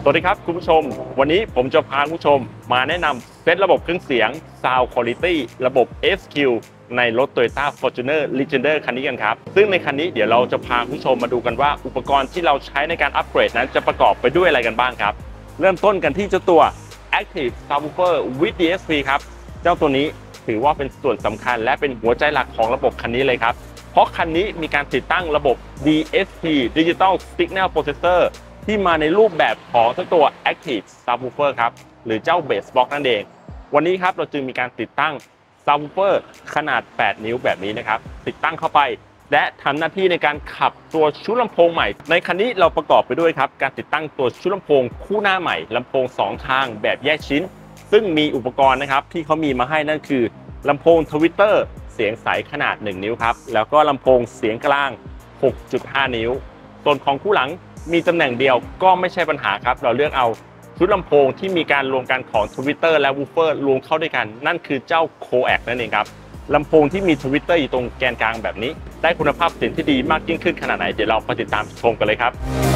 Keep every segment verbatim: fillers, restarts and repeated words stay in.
สวัสดีครับคุณผู้ชมวันนี้ผมจะพาคุณผู้ชมมาแนะนำเซตระบบเครื่องเสียง Sound Quality ระบบ เอส คิว ในรถ Toyota Fortuner Legender คันนี้กันครับซึ่งในคันนี้เดี๋ยวเราจะพาคุณผู้ชมมาดูกันว่าอุปกรณ์ที่เราใช้ในการอัปเกรดนั้นจะประกอบไปด้วยอะไรกันบ้างครับเริ่มต้นกันที่เจ้าตัว Active Subwoofer with ดี เอส พี ครับเจ้าตัวนี้ถือว่าเป็นส่วนสำคัญและเป็นหัวใจหลักของระบบคันนี้เลยครับเพราะคันนี้มีการติดตั้งระบบ ดี เอส พี Digital Signal Processorที่มาในรูปแบบของตัว Active Subwoofer ครับหรือเจ้า Bass Box นั่นเองวันนี้ครับเราจึงมีการติดตั้ง Subwoofer ขนาดแปดนิ้วแบบนี้นะครับติดตั้งเข้าไปและทำหน้าที่ในการขับตัวชุดลำโพงใหม่ในคันนี้เราประกอบไปด้วยครับการติดตั้งตัวชุดลำโพงคู่หน้าใหม่ลำโพงสองทางแบบแยกชิ้นซึ่งมีอุปกรณ์นะครับที่เขามีมาให้นั่นคือลำโพงทวิตเตอร์เสียงใสขนาดหนึ่งนิ้วครับแล้วก็ลำโพงเสียงกลาง หกจุดห้า นิ้วส่วนของคู่หลังมีตำแหน่งเดียวก็ไม่ใช่ปัญหาครับเราเลือกเอาชุดลำโพงที่มีการรวมกันของทวิตเตอร์และวูฟเฟอร์รวมเข้าด้วยกันนั่นคือเจ้า Coax นั่นเองครับลำโพงที่มีทวิตเตอร์อยู่ตรงแกนกลางแบบนี้ได้คุณภาพเสียงที่ดีมากยิ่งขึ้นขนาดไหนเดี๋ยวเราไปติดตามชมกันเลยครับ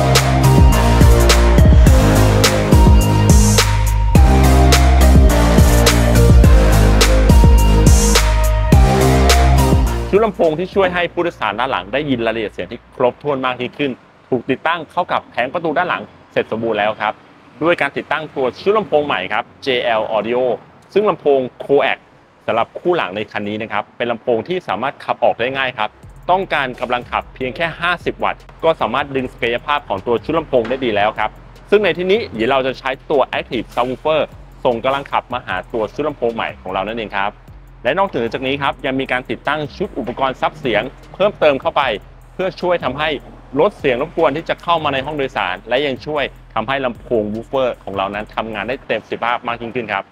ชุดลำโพงที่ช่วยให้ผู้โดยสารด้านหลังได้ยินรายละเอียดเสียงที่ครบถ้วนมากยิ่งขึ้นถูกติดตั้งเข้ากับแผงประตูด้านหลังเสร็จสมบูรณ์แล้วครับด้วยการติดตั้งตัวชุดลำโพงใหม่ครับ เจ แอล Audio ซึ่งลำโพง Coax สำหรับคู่หลังในคันนี้นะครับเป็นลำโพงที่สามารถขับออกได้ง่ายครับต้องการกำลังขับเพียงแค่ห้าสิบวัตต์ก็สามารถดึงศักยภาพของตัวชุดลำโพงได้ดีแล้วครับซึ่งในที่นี้เดี๋ยวเราจะใช้ตัว Active Subwoofer ส่งกำลังขับมาหาตัวชุดลำโพงใหม่ของเรานั่นเองครับและนอกจากนี้ครับยังมีการติดตั้งชุดอุปกรณ์ซับเสียงเพิ่มเติมเข้าไปเพื่อช่วยทำให้ลดเสียงรบกวนที่จะเข้ามาในห้องโดยสารและยังช่วยทำให้ลำโพงวูฟเฟอร์ของเรานั้นทำงานได้เต็มประสิทธิภาพมากยิ่งขึ้นครับ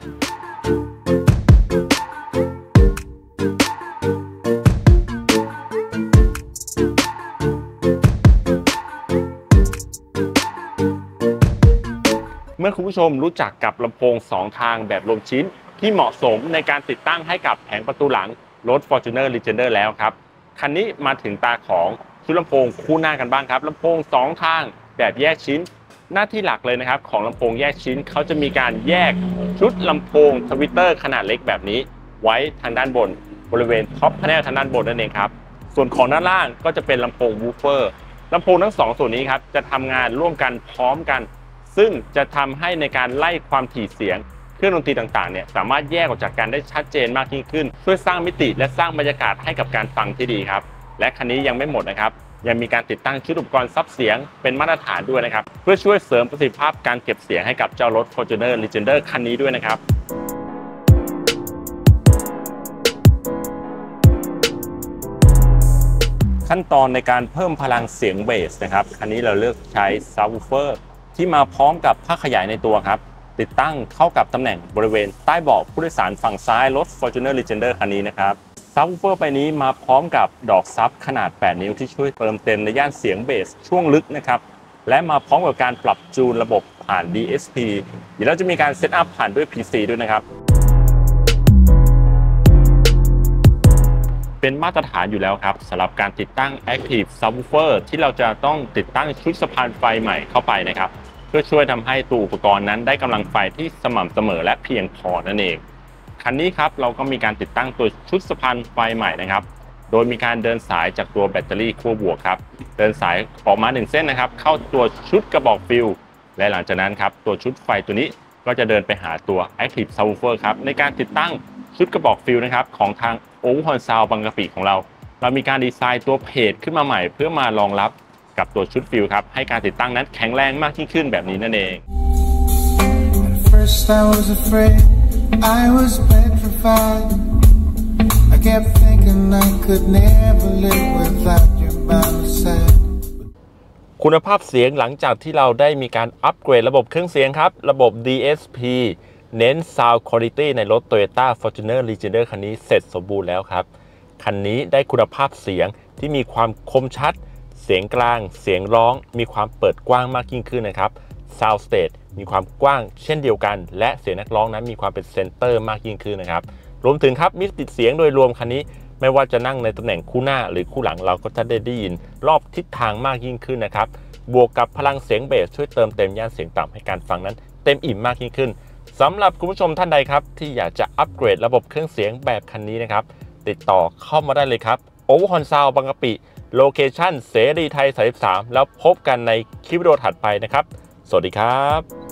เมื่อคุณผู้ชมรู้จักกับลำโพงสองทางแบบรวมชิ้นที่เหมาะสมในการติดตั้งให้กับแผงประตูหลังรถ Fortuner Legender แล้วครับคันนี้มาถึงตาของชุดลำโพงคู่หน้ากันบ้างครับลำโพงสองทางแบบแยกชิ้นหน้าที่หลักเลยนะครับของลำโพงแยกชิ้นเขาจะมีการแยกชุดลำโพงทวิตเตอร์ขนาดเล็กแบบนี้ไว้ทางด้านบนบริเวณท็อปแพนเนลทางด้านบนนั่นเองครับส่วนของด้านล่างก็จะเป็นลำโพงวูฟเฟอร์ลำโพงทั้งสองส่วนนี้ครับจะทำงานร่วมกันพร้อมกันซึ่งจะทำให้ในการไล่ความถี่เสียงเครื่องดนตรีต่างๆเนี่ยสามารถแยกออกจากกันได้ชัดเจนมากยิ่งขึ้นช่วยสร้างมิติและสร้างบรรยากาศให้กับการฟังที่ดีครับและคันนี้ยังไม่หมดนะครับยังมีการติดตั้งชุดอุปกรณ์ซับเสียงเป็นมาตรฐานด้วยนะครับเพื่อช่วยเสริมประสิทธิภาพการเก็บเสียงให้กับเจ้ารถ Fortuner Legender คันนี้ด้วยนะครับขั้นตอนในการเพิ่มพลังเสียงเบสนะครับคันนี้เราเลือกใช้ Subwoofer ที่มาพร้อมกับผ้าขยายในตัวครับติดตั้งเข้ากับตำแหน่งบริเวณใต้เบาะผู้โดยสารฝั่งซ้ายรถ Fortuner Legender คันนี้นะครับซับวูฟเฟอร์ไปนี้มาพร้อมกับดอกซับขนาดแปดนิ้วที่ช่วยเติมเต็มในย่านเสียงเบสช่วงลึกนะครับและมาพร้อมกับการปรับจูนระบบผ่าน ดี เอส พี เดี๋ยวเราจะมีการเซตอัพผ่านด้วย พี ซี ด้วยนะครับเป็นมาตรฐานอยู่แล้วครับสำหรับการติดตั้ง Active Subwoofer ที่เราจะต้องติดตั้งชุดสะพานไฟใหม่เข้าไปนะครับเพื่อช่วยทำให้ตัวอุปกรณ์นั้นได้กำลังไฟที่สม่ำเสมอและเพียงพอนั่นเองคันนี้ครับเราก็มีการติดตั้งตัวชุดสะพานไฟใหม่นะครับโดยมีการเดินสายจากตัวแบตเตอรี่ขั้วบวกครับเดินสายออกมาหนึ่งเส้นนะครับเข้าตัวชุดกระบอกฟิลและหลังจากนั้นครับตัวชุดไฟตัวนี้ก็จะเดินไปหาตัว Active Subwoofer ครับในการติดตั้งชุดกระบอกฟิลนะครับของทาง Overhaul Sound บางกะปิของเราเรามีการดีไซน์ตัวเพจขึ้นมาใหม่เพื่อมารองรับกับตัวชุดฟิลครับให้การติดตั้งนั้นแข็งแรงมากยิ่งขึ้นแบบนี้นั่นเอง I was petrified. I kept thinking I could never live without you by my side. คุณภาพเสียงหลังจากที่เราได้มีการอัปเกรดระบบเครื่องเสียงครับระบบ ดี เอส พี เน้น Sound Quality ในรถ Toyota Fortuner Legender คันนี้เสร็จสมบูรณ์แล้วครับคันนี้ได้คุณภาพเสียงที่มีความคมชัดเสียงกลางเสียงร้องมีความเปิดกว้างมากยิ่งขึ้นนะครับ Sound Stage มีความกว้างเช่นเดียวกันและเสียงนักร้องนั้นมีความเป็นเซนเตอร์มากยิ่งขึ้นนะครับรวมถึงครับมิติเสียงโดยรวมคันนี้ไม่ ไม่ว่าจะนั่งในตำแหน่งคู่หน้าหรือคู่หลังเราก็จะได้ได้ยินรอบทิศทางมากยิ่งขึ้นนะครับบวกกับพลังเสียงเบสช่วยเติมเต็มย่านเสียงต่ำให้การฟังนั้นเต็มอิ่มมากยิ่งขึ้นสำหรับคุณผู้ชมท่านใดครับที่อยากจะอัปเกรดระบบเครื่องเสียงแบบคันนี้นะครับติดต่อเข้ามาได้เลยครับโอเวอร์ฮอนซาวด์บางกะปิโลเคชั่นเสรีไทยสามสิบสามแล้วพบกันในคลิปวิดีโอถัดไปนะครับสวัสดีครับ